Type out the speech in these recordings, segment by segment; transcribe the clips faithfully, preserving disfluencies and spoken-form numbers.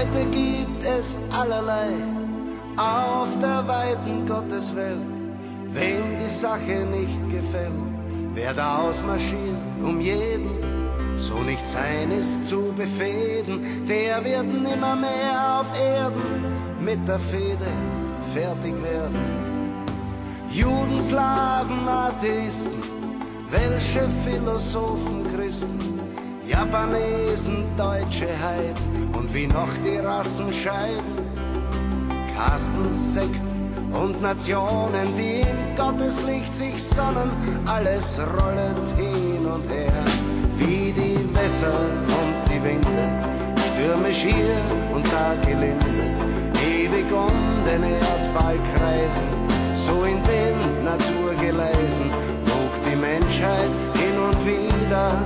Leute gibt es allerlei auf der weiten Gotteswelt. Wem die Sache nicht gefällt, wer da ausmarschiert, um jeden so nicht sein ist zu befehden, der wird nimmer mehr auf Erden mit der Fehde fertig werden. Juden, Slaven, Atheisten, Welsche, Philosophen, Christen, Japanesen, Deutsche, Heiden und wie noch die Rassen scheiden. Kasten, Sekten und Nationen, die im Gotteslicht sich sonnen, alles rollet hin und her, wie die Wässer und die Winde, stürmisch hier und da gelinde, ewig um den Erdball kreisen, so in den Naturgeleisen wog die Menschheit hin und wieder.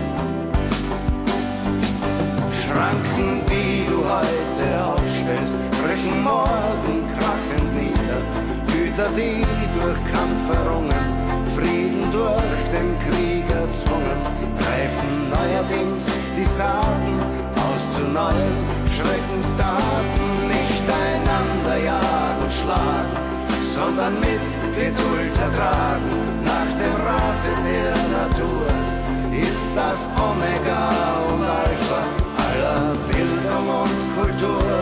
Schranken, die du heute aufstellst, brechen morgen krachend nieder. Güter, die durch Kampf errungen, Frieden durch den Krieg erzwungen, reifen neuerdings die Saaten aus zu neuen Schreckenstaten. Nicht einander jagen, schlagen, sondern mit Geduld ertragen. Nach dem Rate der Natur ist das Omega und Alpha aller Bildung und Kultur.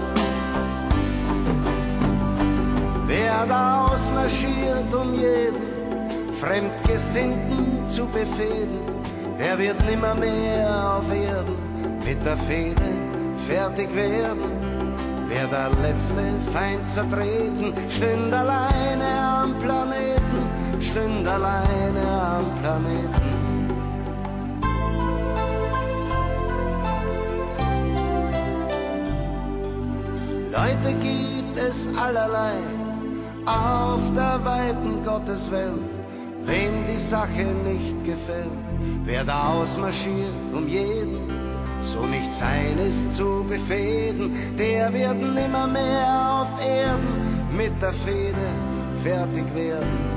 Wer da ausmarschiert, um jeden Fremdgesinnten zu befehden, der wird nimmer mehr auf Erden mit der Fehde fertig werden. Wer der letzte Feind zertreten, stünd alleine am Planeten, stünd alleine am Planeten. Leute gibt es allerlei auf der weiten Gotteswelt. Wem die Sache nicht gefällt, wer da ausmarschiert, um jeden so nicht sein ist zu befehden, der wird nimmer mehr auf Erden mit der Fehde fertig werden.